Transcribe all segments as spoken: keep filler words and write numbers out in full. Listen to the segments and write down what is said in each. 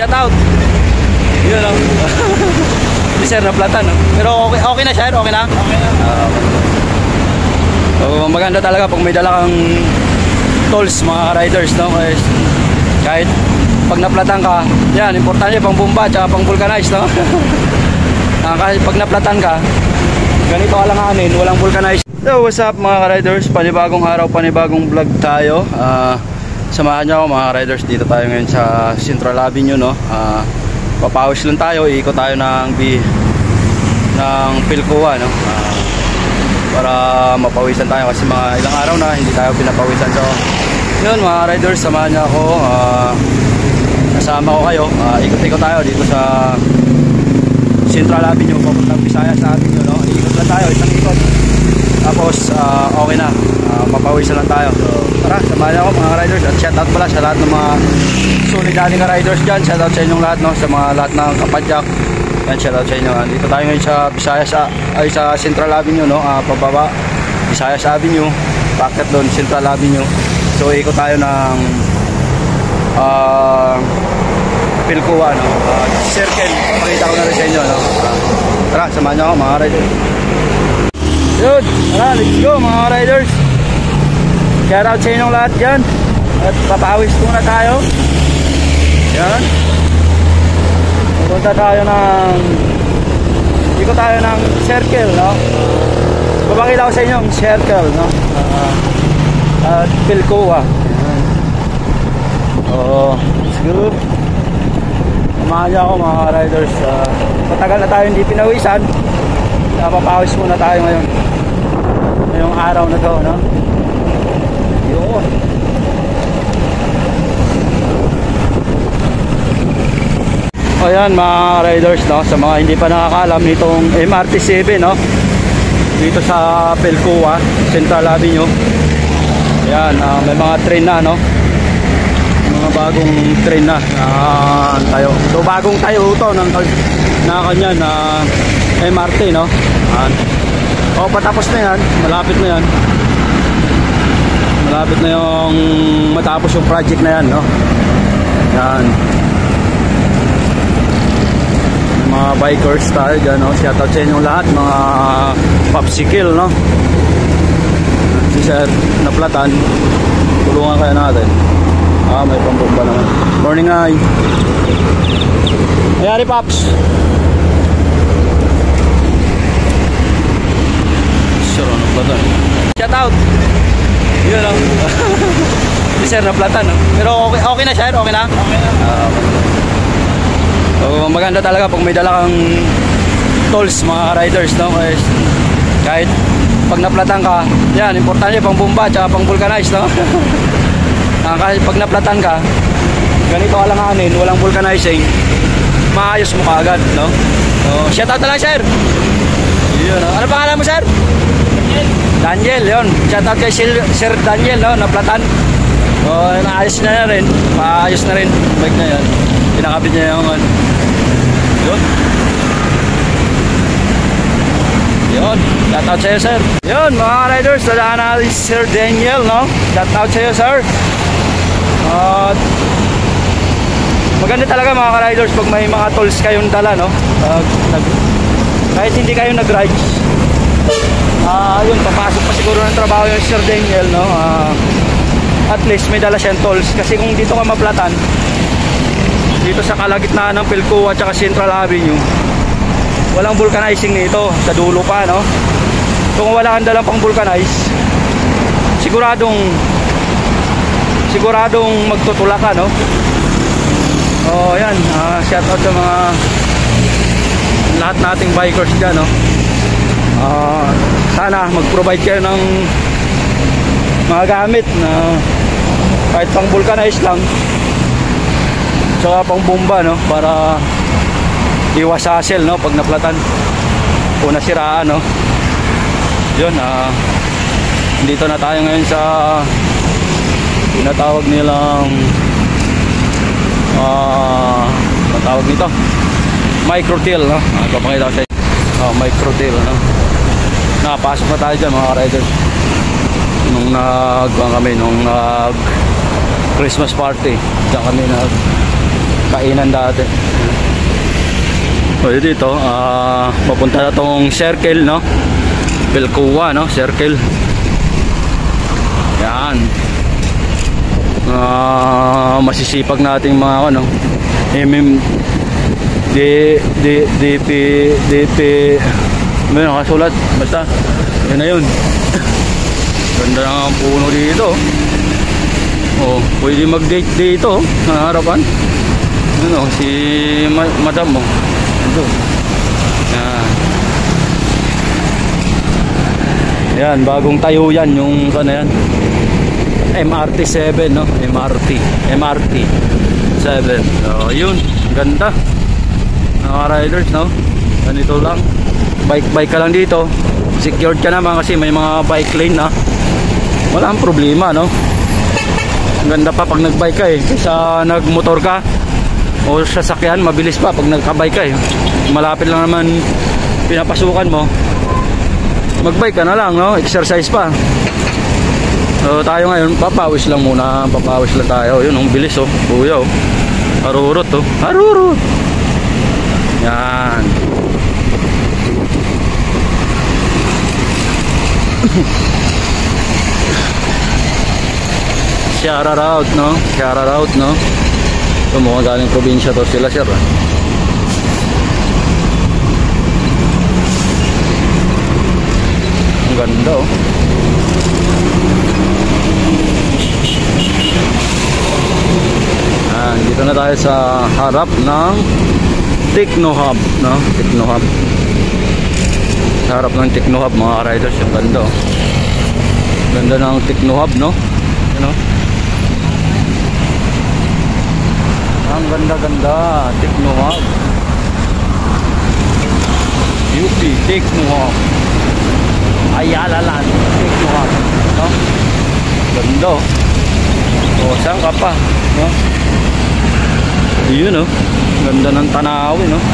Shout out. Yun lang. Hindi sir, naplatan. No? Pero okay, okay na sir, okay na? Okay na. Uh, so, maganda talaga pag may dala kang tools mga riders, no? Kahit pag naplatan ka, yan, importante pang bomba at pang vulcanize, no? Kahit pag naplatan ka, ganito alanganin, walang vulcanize. So what's up mga riders, panibagong araw, panibagong vlog tayo. uh, Samahan nyo ako mga riders, dito tayo ngayon sa Central Avenue, no? uh, Papawis lang tayo, iikot tayo ng B ng Pilcoa, no? uh, Para mapawisan tayo kasi mga ilang araw na hindi tayo pinapawisan. So yun mga riders, samahan nyo ako, uh, kasama ko kayo, uh, ikot-ikot tayo dito sa Central Avenue, papuntang Visayas Avenue, no? Ikot lang tayo, isang ikot. Tapos uh, okay na, uh, mapawisan lang tayo. So tara, samahan niyo ako mga riders. At shout out pala sa lahat ng mga solid nating riders dyan. Shout out sa inyong lahat, no? Sa mga lahat ng kapadyak. Yan, shout out sa inyo. Dito tayo ngayon sa Visayas, ay sa Central Avenue, no? Uh, pababa Visayas Avenue, packet doon Central Avenue. So ikot tayo ng uh, Pilcoa, no? Uh, circle, pakita ko na rin sa inyo, no? Uh, tara, samahan niyo ako mga riders. Yun, tara, let's go mga riders. Shout out sa inyong lahat dyan. At papawis muna tayo. Yan. Pupunta tayo ng Iko tayo ng circle, no? Papakita ko sa inyo yung circle, no? Uh, At Pilcoa. Oo, let's go. Samahan niyo ako mga riders. uh, Matagal na tayo hindi pinawisan. Papawis muna tayo ngayon ngayong araw na to, no? Yun. O yan mga riders, no? Sa mga hindi pa nakakalam nitong M R T seven, no? Dito sa Pilcoa, Central Avenue. Yan, uh, may mga train na, no? Mga bagong train na uh, tayo. So bagong tayo ito ng na kanya na M R T, no? Yan. O patapos na yan, malapit na yan. Malapit na yung matapos yung project na yan, no? Yan. Mga bikers tayo dyan, no? Shout out sa inyong lahat, mga popsicle, no? Si Sir Naplatan, tulungan kaya natin. Ah, may pambomba naman. Morning ay. Mayari Pops. Sure, Naplatan. Shout out. Yun lang. Si Sir Naplatan, no? Pero okay, okay na Sir, okay na? Okay na. Uh, so, maganda talaga pag may dala kang tools mga riders, no? Kahit pag naplatan ka, yan, importante pang bomba at pang vulcanize, no? Kasi pag naplatan ka, ganito alanganin, walang vulcanizing, maayos mo kaagad, no? So, shout out na lang Sir. Yun, no? Ano pangalan mo Sir? Daniel. Daniel, yun. Shout out kay Sir Daniel, no? Naplatan. So, naayos na na rin. Maayos na rin. Bike na yan. Pinakabit niya yung yun. Yun. Shout out sa'yo Sir. Yun mga riders, dadaan natin si Sir Daniel, no? Shout out sa'yo Sir. At uh, maganda talaga mga riders pag may mga tools kayong dala, no? Uh, nag, kahit hindi kayo nag-ride, uh, yun, papasok pa siguro ng trabaho yung Sir Daniel, no? Uh, at least may dala siyang tools. Kasi kung dito ka maplatan, dito sa kalagitnaan ng Pilcoa at Central Avenue, walang vulcanizing nito, sa dulo pa, no? Kung wala kang dalang pang vulcanize, siguradong siguradong magtutula ka, no? Oh, yan, uh, shout out sa mga lahat nating bikers dyan, no? Uh, sana mag-provide kayo ng mga gamit na kahit pang vulcanize lang, tsaka pang bomba, no? Para iwas hassle, no? Pag naplatan o nasiraan, no? Yun, uh, dito na tayo ngayon sa tinatawag nilang uh, ang tawag nito microtil, no? Uh, papakita ko sa inyo. Oh, microtil, no? Nakapasok na tayo dyan mga riders nung nag kami nung nag Christmas party. Diyan kami nag kainan dati. O dito, ah, papunta na tong circle, no? Pilcoa, no? Circle. Yan. Ah, masisipag nating mga ano, M M D D DP DP may nakasulat basta yun na yun. Ganda na ang puno dito. Oh, pwede mag-date dito sa harapan. Ano, si ma madam mo. Ito. Yan. Yan, bagong tayo yan yung ano yan. M R T seven, no? M R T M R T seven. So, yun, ganda. Mga riders, no? Ganito lang. Bike-bike ka lang dito. Secured ka naman kasi may mga bike lane, na. Wala ang problema, no? Ganda pa pag nag-bike ka eh. Kaysa nag-motor ka o sasakyan, mabilis pa pag nagka-bike ka eh. Malapit lang naman pinapasukan mo. Mag-bike ka na lang, no? Exercise pa. So tayo ngayon, papawis lang muna. Papawis lang tayo. Yun, ang bilis, oh. Kuya, oh. Harurot, oh. Harurot. Yan. Shout out, no? Shout out, no? Ito, mukhang galing probinsya to sila, sir. Ang ganda, oh. Ah, dito na tayo sa harap ng Techno Hub, no? Techno Hub. Sa harap ng Techno Hub, mga riders, yung ganda, oh. Ganda ng Techno Hub, no? Ano? Ang ganda-ganda, Techno Hub. U P, Techno Hub. Ayala Land, Techno Hub, no? Ganda, oh. O, saan ka pa, no? Yun, oh. Ganda ng tanawin, no?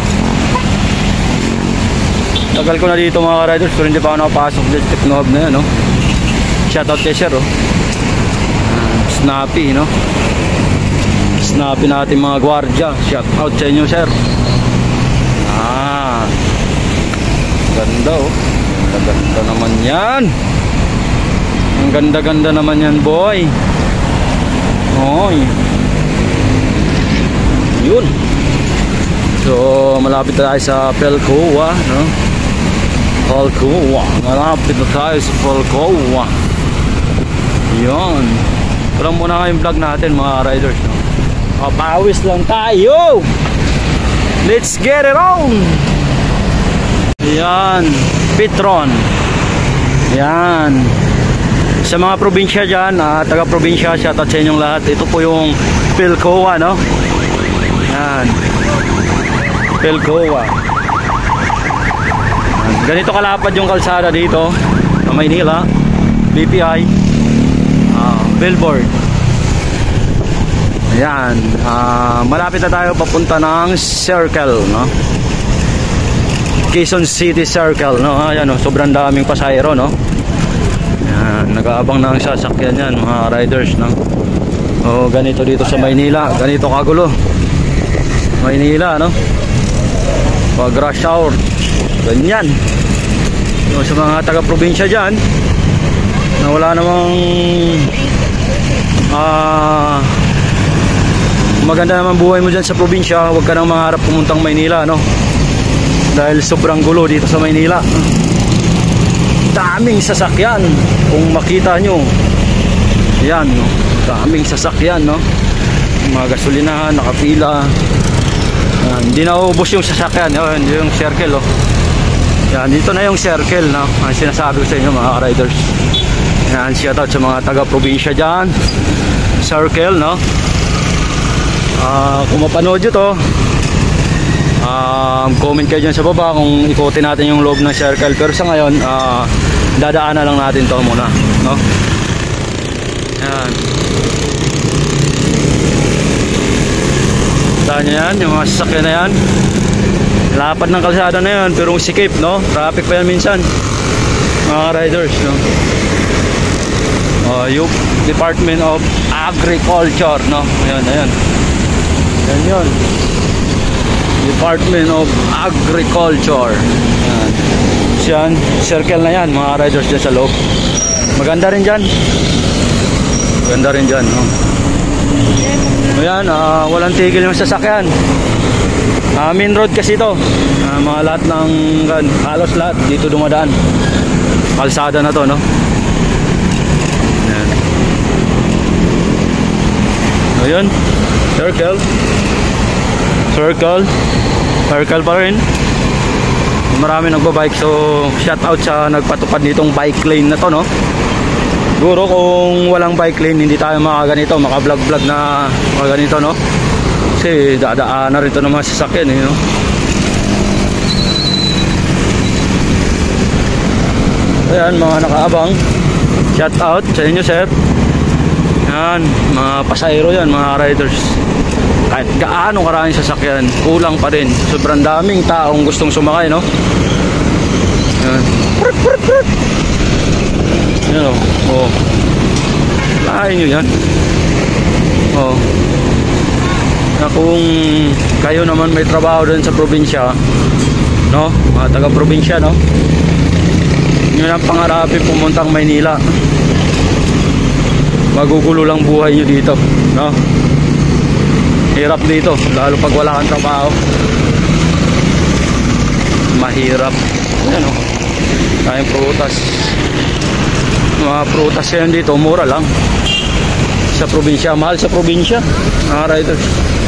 Tagal ko na dito, mga riders, pero hindi pa ako nakapasok dyan sa Techno Hub na yan, no? Shoutout kay Sir, oh. uh, Snappy, no? Snappy natin mga gwardya. Shoutout sa inyo, Sir. Ah, ganda, oh. Ganda naman yan. Ang ganda-ganda naman yan, boy. Oy. Yun. So, malapit tayo sa Pilcoa, no? Pilcoa. Malapit na tayo sa Pilcoa. Yun. Parang muna nga yung vlog natin, mga riders, no? Papawis lang tayo. Let's get it on. Yan. Petron. Yan. Sa mga probinsya dyan, uh, taga-probinsya, shoutout sa inyong lahat. Ito po yung Pilcoa, no? Yan. Pilcoa. Ganito kalapad yung kalsada dito sa Maynila. B P I. Uh, billboard. Ayan. Uh, malapit na tayo papunta ng Circle, no? Quezon City Circle, no? Ayan, no? Sobrang daming pasahero, no? Ayan. Nag-aabang ng sasakyan yan, mga riders, no? O, ganito dito sa Maynila. Ganito kagulo. Maynila, no? Pag rush hour, ganyan. So, sa mga taga-probinsya dyan na wala namang ah uh, maganda naman buhay mo dyan sa probinsya, huwag ka nang mangarap pumuntang Maynila, no? Dahil sobrang gulo dito sa Maynila. Daming sasakyan. Kung makita nyo, yan, no? Daming sasakyan, no? Mga gasolinahan, nakapila. Yan, hindi na ubos yung sasakyan. Yan, yung circle, oh. Yan, dito na yung circle, no? Ang sinasabi ko sa inyo, mga riders. Yan, shoutout sa mga taga-probinsya dyan. Circle, no? Uh, kung mapanood nyo to, uh, comment kayo dyan sa baba kung ikutin natin yung loob ng circle. Pero sa ngayon, uh, dadaanan lang natin to muna, no? Yan. Saan yan? Yung mga sasakyan na yan. Lapad ng kalsada na yan, pero sikip, no? Traffic pa yan minsan, mga riders, no? Uh, yung Department of Agriculture, no? Ayan, ayan. Yan yun. Department of Agriculture. Yan. Yan, circle na yan mga riders dyan sa loob. Maganda rin dyan. Maganda rin dyan, no? Ayan, uh, walang tigil yung sasakyan. Uh, main road kasi ito. Uh, mga lahat ng, halos lahat dito dumadaan. Kalsada na to, no? Ayan. Ayan, circle. Circle. Circle pa rin. Marami nagbabike, so shout out sa nagpatupad nitong bike lane na to, no? Siguro kung walang bike lane hindi tayo makaganito, maka-vlog vlog na makaganito, no? Kasi dadaan na rin ito ng mga sasakyan, eh, no? Ayan, mga nakaabang, shout out sa inyo, sir. Ayan, mga pasahero yan, mga riders. Kahit gaano karaming sasakyan, kulang pa din. Sobrang daming taong gustong sumakay, no? Yan. Prut, prut, prut. Yan, o. Oh. Lahain nyo yan. Oh. Na kung kayo naman may trabaho dun sa probinsya, no? Mga taga-probinsya, no? Yun ang pangarapin pumuntang Maynila. Magugulo lang buhay nyo dito, no? Hirap dito, lalo pag wala kang trabaho. Mahirap. Ayan, o. Tayong prutas. Mga prutas yan dito, mura lang. Sa probinsya, mahal sa probinsya, mga riders.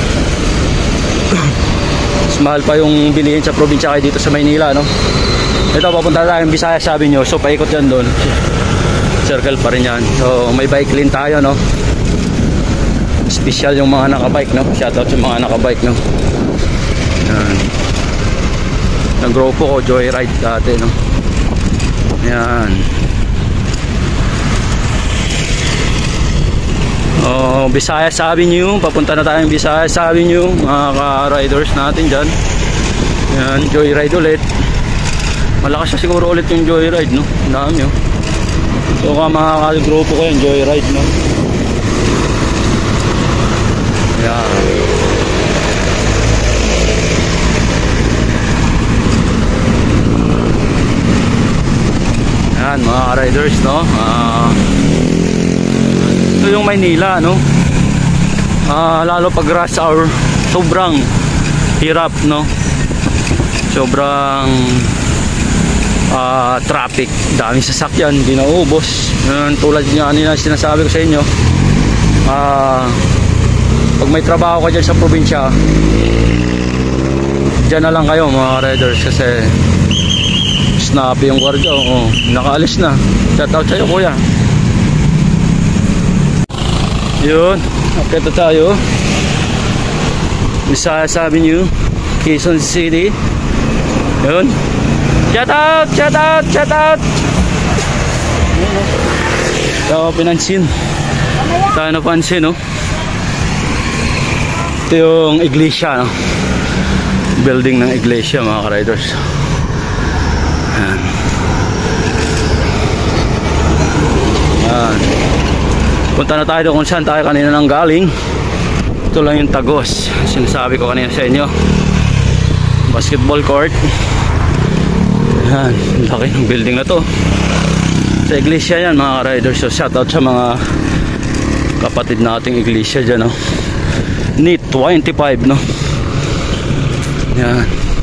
Mas mahal pa yung bilihin sa probinsya kaya dito sa Maynila, no? Ito, papunta tayong Visayas, sabi nyo. So, paikot yan doon. Circle pa rin yan. So, may bike lane tayo, no? Special yung mga nakabike, no? Shoutout sa mga nakabike, no? Yan. Nag-grupo ko, joyride dati, no? Yan. Oh, Visayas Avenue. Papunta na tayong Visayas Avenue, mga ka-riders natin dyan. Yan, joyride ulit. Malakas na siguro ulit yung joyride, no? Ang dami, oh. So, mga ka-grupo ko yung joyride, no? Yan. Yan, mga riders, no? Uh, ito yung Maynila, no? Uh, lalo pag rush hour, sobrang hirap, no? Sobrang uh, traffic, daming sasakyan, di naubos. Yan, tulad nga nila sinasabi ko sa inyo. Ah... Uh, Pag may trabaho ka dyan sa probinsya, dyan na lang kayo mga riders kasi snappy yung guardia. Oh, nakaalis na. Shout out sa'yo, kuya. Yun, akit na tayo. Visayas Avenue, Quezon City. Yun. Shout out, shout out, shout out. Ito, pinansin. Tayo napansin, no? Ito yung iglesia, no? Building ng iglesia, mga ka-riders. Ayan. Ayan. Punta na tayo kung saan tayo kanina nang galing. Ito lang yung Tagos, sinasabi ko kanina sa inyo. Basketball court. Ayan, laki ng building na to. Sa iglesia yan, mga ka-riders. So shout out sa mga kapatid nating iglesia dyan, no? N I T twenty-five, no? Yan.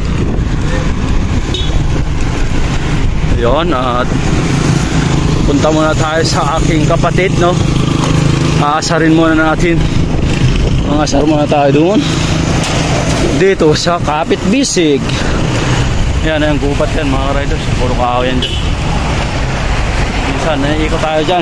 Yan, at punta muna tayo sa aking kapatid, no? Aasarin muna natin. Aasar muna tayo doon. Dito sa Kapit Bisig. Yan, yung gupat yan, mga riders. Puro kahoy yan dyan. Minsan, naiikot tayo dyan.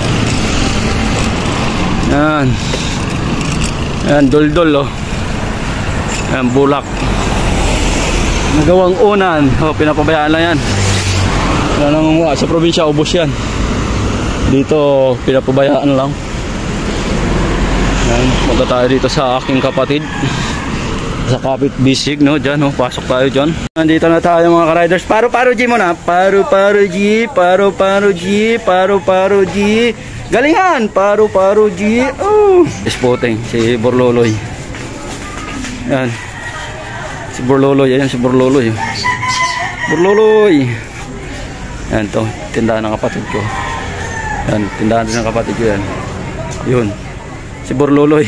Yan. Yan, duldol, oh. Yan, bulak. Nagawang unan. Oh, pinapabayaan lang yan. Yan ang mga sa probinsya, ubos yan. Dito, pinapabayaan lang. Yan, punta tayo dito sa aking kapatid. Sa Kapit Bisig, no? Diyan, no? Pasok tayo dyan. Nandito na tayo, mga ka-riders. Paro-paro G muna. Paro-paro G. Paro-paro G. Paro-paro G. Galingan! Paro-paro G. Oh! Spotting, si Borloloy. Yan. Si Burloloy. Ayan si Burloloy. Burloloy. Yan to. Tindahan ng kapatid ko. Yan. Tindahan din ng kapatid ko yan. Yun. Si Burloloy.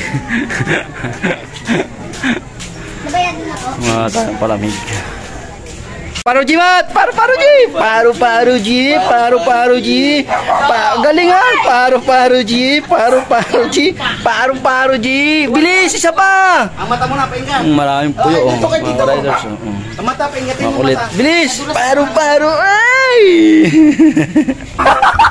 Nabayad din ako. Mga tayong palamig. Paro G mat! Paro paro G! Paro paro G! Paro paro G! Pa galingan! Paro paro G! Paro paro G! Paro paro G! Bilis! Isa pa! Ang mata mo na, paingat. Maraming puyo oh. Dito kay Mga dito. riders oh. Oh. Ang mata, paingatin mo Makulit. mata. Bilis! Paro paro! Ay!